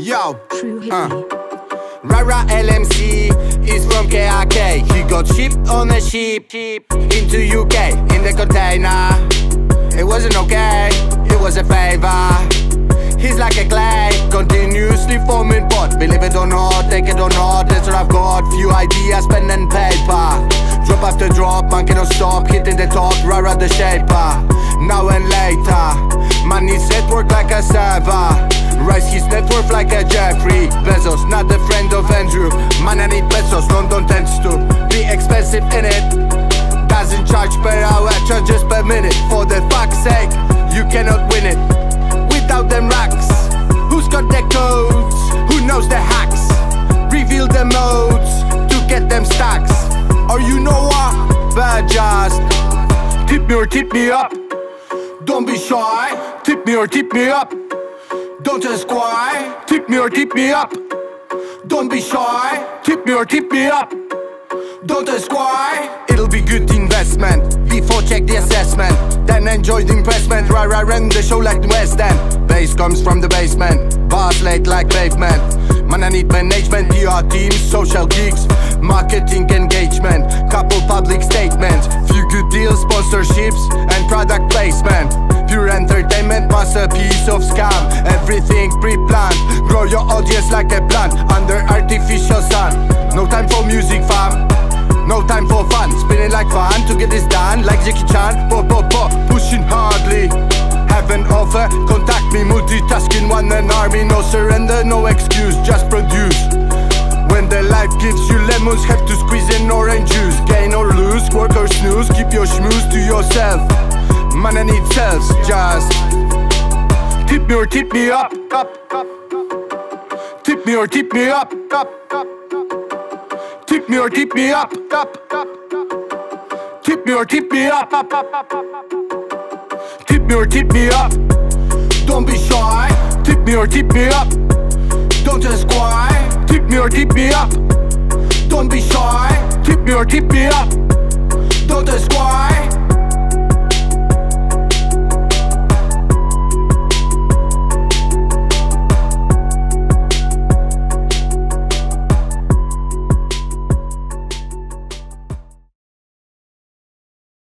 Yo, True hippie. Rara LMC is from KRK. He got shipped on a ship into UK in the container. It wasn't okay, it was a favor. He's like a clay, continuously forming pot. Believe it or not, take it or not, that's what I've got. Few ideas, pen and paper. Drop after drop, man cannot stop. Hitting the top, Rara the shaper. Now and later, man needs network like a server. Rise his net worth like a Jeffrey Bezos, not a friend of Andrew. Man, I need pesos, London tends to be expensive in it. Doesn't charge per hour, charges per minute. For the fuck's sake, you cannot win it without them racks. Who's got the codes? Who knows the hacks? Reveal the modes to get them stacks. Or you know what? But just tip me or tip me up. Don't be shy. Tip me or tip me up. Don't just cry. Tip me or tip me up. Don't be shy. Tip me or tip me up. Don't just cry. It'll be good investment. Before check the assessment, then enjoy the impressment. Rara run the show like the West End. Bass comes from the basement, bars late like pavement. Man, I need management, PR teams, social gigs, marketing engagement, couple public statements, few good deals, sponsorships and product placement. Pure entertainment, masterpiece of scam. Everything pre-planned. Grow your audience like a plant under artificial sun. No time for music, fam. No time for fun. Spinning like fun to get this done. Like Jackie Chan, pushing hardly. Have an offer, contact me. Multitasking, one an army. No surrender, no excuse, just produce. When the life gives you lemons, have to squeeze in orange juice. Gain or lose, work or snooze, keep your schmooze to yourself. Man, I need cells, just tip me or tip me up. Tip me or tip me up. Tip me or tip me up. Tip me or tip me up. Tip me or tip me up. Don't be shy. Tip me or tip me up. Don't just cry. Tip me or tip me up. Don't be shy. Tip me or tip me up. Don't just cry.